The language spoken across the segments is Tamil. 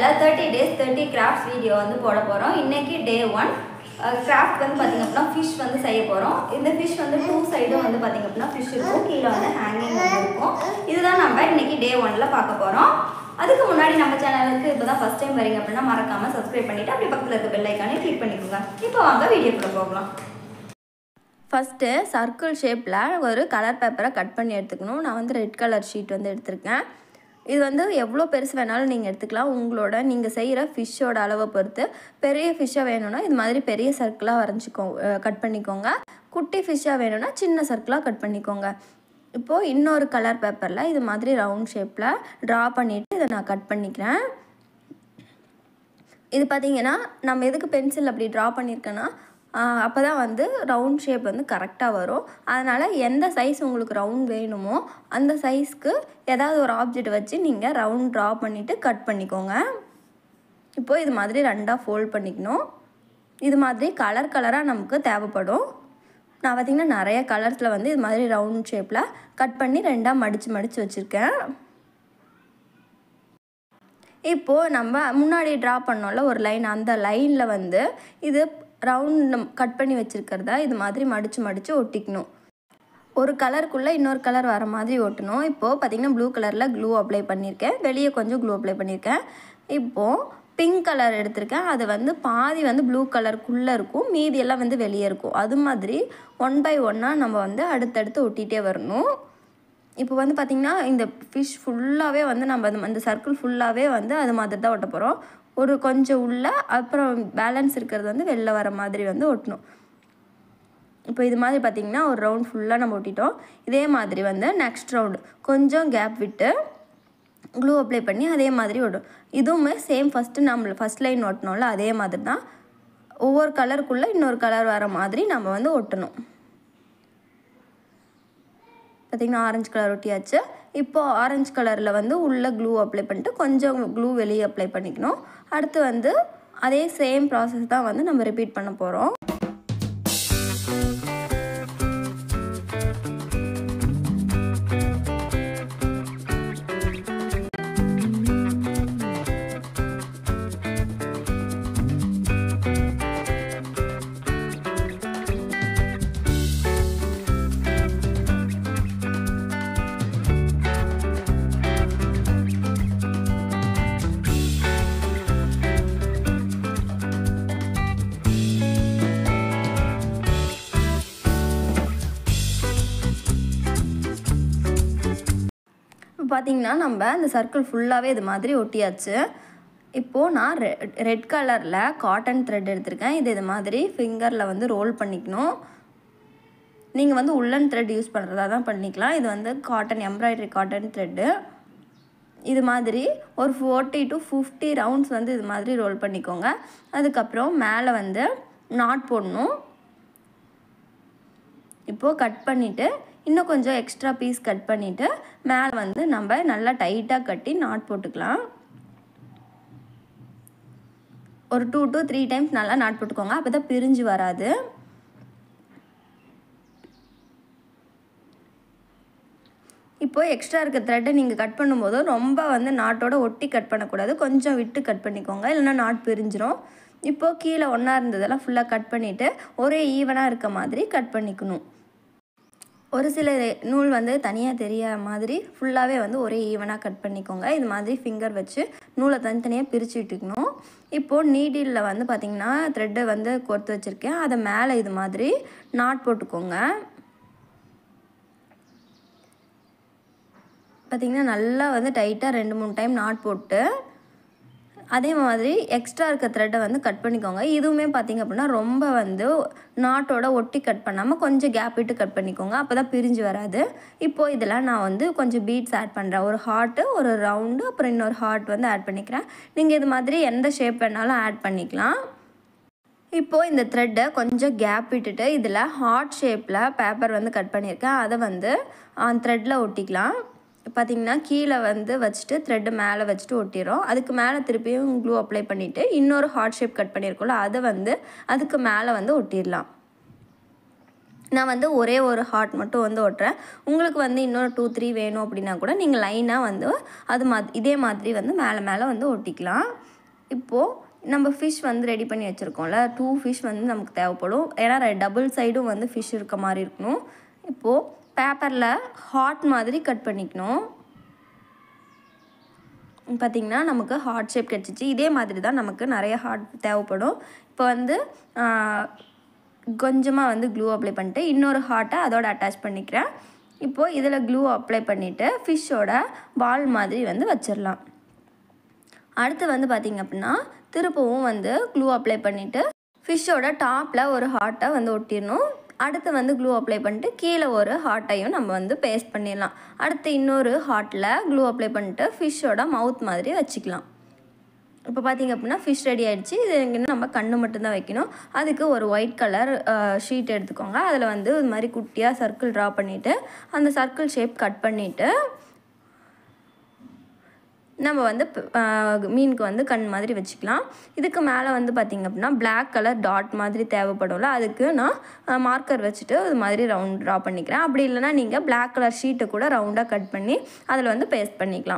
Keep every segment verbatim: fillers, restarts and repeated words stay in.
சேனலில் thirty days thirty crafts video வந்து போட போகிறோம். இன்றைக்கி டே ஒன் கிராஃப்ட் வந்து பார்த்திங்க அப்படின்னா ஃபிஷ் வந்து செய்ய போகிறோம். இந்த ஃபிஷ் வந்து டூ சைடும் வந்து பார்த்திங்க அப்படின்னா ஃபிஷ் இருக்கும், கீழே வந்து ஹேங்கிங் வந்து இருக்கும். இதுதான் நம்ம இன்றைக்கி டே ஒன்னில் பார்க்க போகிறோம். அதுக்கு முன்னாடி நம்ம சேனலுக்கு இப்போ தான் ஃபஸ்ட் டைம் வரீங்க அப்படின்னா மறக்காமல் சப்ஸ்கிரைப் பண்ணிவிட்டு அப்படி பக்கத்தில் இருக்க பெல் ஐக்கானே கிளிக் பண்ணிக்கோங்க. இப்போ வாங்க வீடியோக்குள்ளே போகலாம். ஃபஸ்ட்டு சர்க்கிள் ஷேப்பில் ஒரு கலர் பேப்பரை கட் பண்ணி எடுத்துக்கணும். நான் வந்து ரெட் கலர் ஷீட் வந்து எடுத்திருக்கேன். இது வந்து எவ்வளோ பெருசு வேணாலும் நீங்கள் எடுத்துக்கலாம். உங்களோட நீங்கள் செய்கிற ஃபிஷ்ஷோட அளவை பொறுத்து. பெரிய ஃபிஷ்ஷாக வேணும்னா இது மாதிரி பெரிய சர்க்கிளாக வரைஞ்சிக்கோ கட் பண்ணிக்கோங்க. குட்டி ஃபிஷ்ஷாக வேணும்னா சின்ன சர்க்கிளாக கட் பண்ணிக்கோங்க. இப்போது இன்னொரு கலர் பேப்பரில் இது மாதிரி ரவுண்ட் ஷேப்பில் ட்ரா பண்ணிவிட்டு இதை நான் கட் பண்ணிக்கிறேன். இது பார்த்திங்கன்னா நம்ம எதுக்கு பென்சில் அப்படி ட்ரா பண்ணியிருக்கேன்னா அப்போ தான் வந்து ரவுண்ட் ஷேப் வந்து கரெக்டாக வரும். அதனால் எந்த சைஸ் உங்களுக்கு ரவுண்ட் வேணுமோ அந்த சைஸ்க்கு ஏதாவது ஒரு ஆப்ஜெக்ட் வச்சு நீங்கள் ரவுண்ட் ட்ரா பண்ணிவிட்டு கட் பண்ணிக்கோங்க. இப்போது இது மாதிரி ரெண்டாக ஃபோல்ட் பண்ணிக்கணும். இது மாதிரி கலர் கலராக நமக்கு தேவைப்படும். நான் பார்த்திங்கன்னா நிறைய கலர்ஸில் வந்து இது மாதிரி ரவுண்ட் ஷேப்பில் கட் பண்ணி ரெண்டாக மடித்து மடித்து வச்சுருக்கேன். இப்போது நம்ம முன்னாடி ட்ரா பண்ணோம்ல ஒரு லைன், அந்த லைனில் வந்து இது ரவுண்ட் கட் பண்ணி வச்சுருக்கிறத இது மாதிரி மடித்து மடித்து ஒட்டிக்கணும். ஒரு கலருக்குள்ளே இன்னொரு கலர் வர மாதிரி ஒட்டணும். இப்போது பார்த்திங்கன்னா ப்ளூ கலரில் க்ளூ அப்ளை பண்ணியிருக்கேன், வெளியே கொஞ்சம் க்ளூ அப்ளை பண்ணியிருக்கேன். இப்போது பிங்க் கலர் எடுத்திருக்கேன். அது வந்து பாதி வந்து ப்ளூ கலருக்குள்ளே இருக்கும், மீதியெல்லாம் வந்து வெளியே இருக்கும். அது மாதிரி ஒன் பை ஒன்னாக நம்ம வந்து அடுத்தடுத்து ஒட்டிகிட்டே வரணும். இப்போ வந்து பார்த்திங்கன்னா இந்த ஃபிஷ் ஃபுல்லாகவே வந்து நம்ம அந்த அந்த சர்க்கிள் ஃபுல்லாகவே வந்து அது மாதிரி தான் ஒட்ட போகிறோம். ஒரு கொஞ்சம் உள்ள அப்புறம் பேலன்ஸ் இருக்கிறது வந்து வெளில வர மாதிரி வந்து ஒட்டணும். இப்போ இது மாதிரி பார்த்திங்கன்னா ஒரு ரவுண்ட் ஃபுல்லாக நம்ம ஒட்டிட்டோம். இதே மாதிரி வந்து நெக்ஸ்ட் ரவுண்டு கொஞ்சம் கேப் விட்டு க்ளூ அப்ளை பண்ணி அதே மாதிரி ஒட்டும். இதுவுமே சேம் ஃபஸ்ட்டு நம்ம ஃபஸ்ட் லைன் ஒட்டினோம்ல அதே மாதிரி தான் ஒவ்வொரு கலருக்குள்ளே இன்னொரு கலர் வர மாதிரி நம்ம வந்து ஒட்டணும். பார்த்திங்கன்னா ஆரஞ்சு கலர் ஒட்டியாச்சு. இப்போது ஆரஞ்சு கலரில் வந்து உள்ளே க்ளூ அப்ளை பண்ணிட்டு கொஞ்சம் க்ளூ வெளியே அப்ளை பண்ணிக்கணும். அடுத்து வந்து அதே சேம் ப்ராசஸ் தான் வந்து நம்ம ரிப்பீட் பண்ண போகிறோம். பார்த்திங்கன்னா நம்ம அந்த சர்க்கிள் ஃபுல்லாகவே இது மாதிரி ஒட்டியாச்சு. இப்போது நான் ரெ ரெட் கலரில் காட்டன் த்ரெட் எடுத்திருக்கேன். இது இது மாதிரி ஃபிங்கரில் வந்து ரோல் பண்ணிக்கணும். நீங்கள் வந்து உள்ளன் த்ரெட் யூஸ் பண்ணுறதா தான் பண்ணிக்கலாம். இது வந்து காட்டன் எம்ப்ராய்டரி காட்டன் த்ரெட்டு. இது மாதிரி ஒரு ஃபோர்ட்டி டு ஃபிஃப்டி ரவுண்ட்ஸ் வந்து இது மாதிரி ரோல் பண்ணிக்கோங்க. அதுக்கப்புறம் மேலே வந்து நாட் போடணும். இப்போது கட் பண்ணிவிட்டு இன்னும் கொஞ்சம் எக்ஸ்ட்ரா பீஸ் கட் பண்ணிவிட்டு மேலே வந்து நம்ம நல்லா டைட்டாக கட்டி நாட் போட்டுக்கலாம். ஒரு டூ டு த்ரீ டைம்ஸ் நல்லா நாட் போட்டுக்கோங்க, அப்போ தான் பிரிஞ்சு வராது. இப்போது எக்ஸ்ட்ரா இருக்க த்ரெட்டை நீங்கள் கட் பண்ணும்போது ரொம்ப வந்து நாட்டோட ஒட்டி கட் பண்ணக்கூடாது, கொஞ்சம் விட்டு கட் பண்ணிக்கோங்க, இல்லைன்னா நாட் பிரிஞ்சிரும். இப்போது கீழே ஒன்றா இருந்ததெல்லாம் ஃபுல்லாக கட் பண்ணிவிட்டு ஒரே ஈவனாக இருக்க மாதிரி கட் பண்ணிக்கணும். ஒரு சில நூல் வந்து தனியாக தெரியாத மாதிரி ஃபுல்லாகவே வந்து ஒரே ஈவனாக கட் பண்ணிக்கோங்க. இது மாதிரி ஃபிங்கர் வச்சு நூலை தனித்தனியாக பிரித்து விட்டுக்கணும். இப்போது நீடிலில் வந்து பார்த்திங்கன்னா த்ரெட்டை வந்து கோர்த்து வச்சுருக்கேன். அதை மேலே இது மாதிரி நாட் போட்டுக்கோங்க. பார்த்திங்கன்னா நல்லா வந்து டைட்டாக ரெண்டு மூணு டைம் நாட் போட்டு அதே மாதிரி எக்ஸ்ட்ரா இருக்க த்ரெட்டை வந்து கட் பண்ணிக்கோங்க. இதுவுமே பார்த்திங்க அப்படின்னா ரொம்ப வந்து நாட்டோட ஒட்டி கட் பண்ணாமல் கொஞ்சம் கேப் விட்டு கட் பண்ணிக்கோங்க, அப்போ தான் பிரிஞ்சு வராது. இப்போது இதில் நான் வந்து கொஞ்சம் பீட்ஸ் ஆட் பண்ணுறேன். ஒரு ஹார்ட்டு, ஒரு ரவுண்டு, அப்புறம் இன்னொரு ஹார்ட் வந்து ஆட் பண்ணிக்கிறேன். நீங்கள் இது மாதிரி எந்த ஷேப் வேணாலும் ஆட் பண்ணிக்கலாம். இப்போது இந்த த்ரெட்டை கொஞ்சம் கேப் விட்டுட்டு இதில் ஹார்ட் ஷேப்பில் பேப்பர் வந்து கட் பண்ணியிருக்கேன். அதை வந்து த்ரெட்டில் ஒட்டிக்கலாம். பார்த்திங்கன்னா கீழே வந்து வச்சுட்டு த்ரெட்டு மேலே வச்சுட்டு ஒட்டிடும். அதுக்கு மேலே திருப்பியும் க்ளூ அப்ளை பண்ணிவிட்டு இன்னொரு ஹார்ட் ஷேப் கட் பண்ணியிருக்கோம்ல அதை வந்து அதுக்கு மேலே வந்து ஒட்டிடலாம். நான் வந்து ஒரே ஒரு ஹார்ட் மட்டும் வந்து ஒட்டுறேன். உங்களுக்கு வந்து இன்னொரு டூ த்ரீ வேணும் அப்படின்னா கூட நீங்கள் லைனாக வந்து அது மா இதே மாதிரி வந்து மேலே மேலே வந்து ஒட்டிக்கலாம். இப்போது நம்ம ஃபிஷ் வந்து ரெடி பண்ணி வச்சுருக்கோம்ல, டூ ஃபிஷ் வந்து நமக்கு தேவைப்படும். ஏன்னா டபுள் சைடும் வந்து ஃபிஷ் இருக்க மாதிரி இருக்கணும். இப்போது பேப்பரில் ஹார்ட் மாதிரி கட் பண்ணிக்கணும். பார்த்திங்கன்னா நமக்கு ஹார்ட் ஷேப் கிடச்சிச்சு. இதே மாதிரி தான் நமக்கு நிறைய ஹார்ட் தேவைப்படும். இப்போ வந்து கொஞ்சமாக வந்து க்ளூ அப்ளை பண்ணிட்டு இன்னொரு ஹார்ட்டை அதோட அட்டாச் பண்ணிக்கிறேன். இப்போது இதில் க்ளூ அப்ளை பண்ணிவிட்டு ஃபிஷ்ஷோட பால் மாதிரி வந்து வச்சிடலாம். அடுத்து வந்து பார்த்திங்க அப்படின்னா திருப்பவும் வந்து க்ளூ அப்ளை பண்ணிவிட்டு ஃபிஷ்ஷோட டாப்பில் ஒரு ஹார்ட்டை வந்து ஒட்டிடணும். அடுத்து வந்து க்ளூ அப்ளை பண்ணிட்டு கீழே ஒரு ஹார்ட்டையும் நம்ம வந்து பேஸ்ட் பண்ணிடலாம். அடுத்து இன்னொரு ஹார்ட்டில் க்ளூ அப்ளை பண்ணிட்டு ஃபிஷ்ஷோட மவுத் மாதிரி வச்சுக்கலாம். இப்போ பார்த்திங்க அப்படின்னா ஃபிஷ் ரெடி ஆகிடுச்சு. இது எங்கன்னா நம்ம கண்ணு மட்டும்தான் வைக்கணும். அதுக்கு ஒரு ஒயிட் கலர் ஷீட் எடுத்துக்கோங்க. அதில் வந்து இது மாதிரி குட்டியாக சர்க்கிள் ட்ரா பண்ணிவிட்டு அந்த சர்க்கிள் ஷேப் கட் பண்ணிவிட்டு நம்ம வந்து மீனுக்கு வந்து கண் மாதிரி வச்சுக்கலாம். இதுக்கு மேலே வந்து பார்த்திங்க அப்படின்னா பிளாக் கலர் டாட் மாதிரி தேவைப்படும்ல, அதுக்கு நான் மார்க்கர் வச்சுட்டு இது மாதிரி ரவுண்ட் ட்ரா பண்ணிக்கிறேன். அப்படி இல்லைனா நீங்கள் பிளாக் கலர் ஷீட்டை கூட ரவுண்டாக கட் பண்ணி அதில் வந்து பேஸ்ட் பண்ணிக்கலாம்.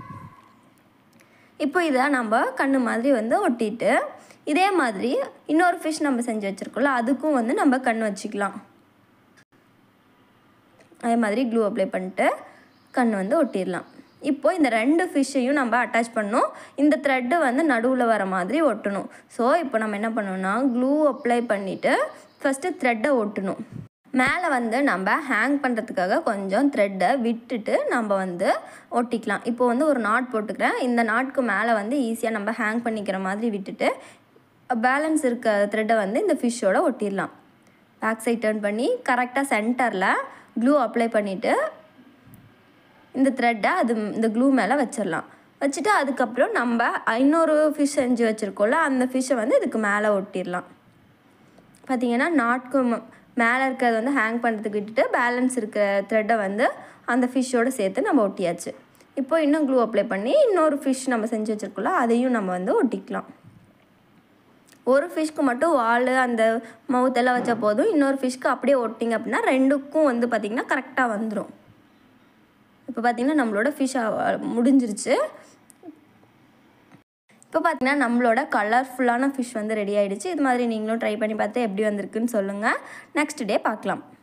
இப்போ இதை நம்ம கண்ணு மாதிரி வந்து ஒட்டிட்டு இதே மாதிரி இன்னொரு ஃபிஷ் நம்ம செஞ்சு வச்சுருக்கோம்ல, அதுக்கும் வந்து நம்ம கண் வச்சுக்கலாம். அதே மாதிரி க்ளூ அப்ளை பண்ணிட்டு கண் வந்து ஒட்டிடலாம். இப்போது இந்த ரெண்டு ஃபிஷ்ஷையும் நம்ம அட்டாச் பண்ணணும். இந்த த்ரெட்டு வந்து நடுவில் வர மாதிரி ஒட்டணும். ஸோ இப்போ நம்ம என்ன பண்ணணும்னா க்ளூ அப்ளை பண்ணிவிட்டு ஃபஸ்ட்டு த்ரெட்டை ஒட்டணும். மேலே வந்து நம்ம ஹேங் பண்ணுறதுக்காக கொஞ்சம் த்ரெட்டை விட்டுட்டு நம்ம வந்து ஒட்டிக்கலாம். இப்போ வந்து ஒரு நாட் போட்டுக்கிறேன். இந்த நாட்க்கு மேலே வந்து ஈஸியாக நம்ம ஹேங் பண்ணிக்கிற மாதிரி விட்டுட்டு பேலன்ஸ் இருக்க த்ரெட்டை வந்து இந்த ஃபிஷ்ஷோட ஒட்டிடலாம். பேக் சைட் டர்ன் பண்ணி கரெக்டாக சென்டரில் க்ளூ அப்ளை பண்ணிவிட்டு இந்த த்ரெட்டை அது இந்த க்ளூ மேலே வச்சிடலாம். வச்சுட்டு அதுக்கப்புறம் நம்ம இன்னொரு ஃபிஷ் செஞ்சு வச்சுருக்கோம்ல, அந்த ஃபிஷ்ஷை வந்து இதுக்கு மேலே ஒட்டிடலாம். பார்த்திங்கன்னா நாட்க்கு மேலே இருக்கிறது வந்து ஹேங் பண்ணுறதுக்கு விட்டுட்டு பேலன்ஸ் இருக்கிற த்ரெட்டை வந்து அந்த ஃபிஷ்ஷோடு சேர்த்து நம்ம ஒட்டியாச்சு. இப்போ இன்னும் க்ளூ அப்ளை பண்ணி இன்னொரு ஃபிஷ் நம்ம செஞ்சு வச்சுருக்கோம்ல, அதையும் நம்ம வந்து ஒட்டிக்கலாம். ஒரு ஃபிஷ்க்கு மட்டும் வால் அந்த மவுத்தெல்லாம் வச்சா போதும். இன்னொரு ஃபிஷ்க்கு அப்படியே ஒட்டிங்க அப்படின்னா ரெண்டுக்கும் வந்து பார்த்திங்கன்னா கரெக்டாக வந்துடும். இப்போ பார்த்திங்கன்னா நம்மளோட ஃபிஷ் முடிஞ்சிருச்சு. இப்போ பார்த்திங்கன்னா நம்மளோட கலர்ஃபுல்லான ஃபிஷ் வந்து ரெடி ஆகிடுச்சு. இது மாதிரி நீங்களும் ட்ரை பண்ணி பார்த்து எப்படி வந்திருக்குன்னு சொல்லுங்கள். நெக்ஸ்ட் டே பார்க்கலாம்.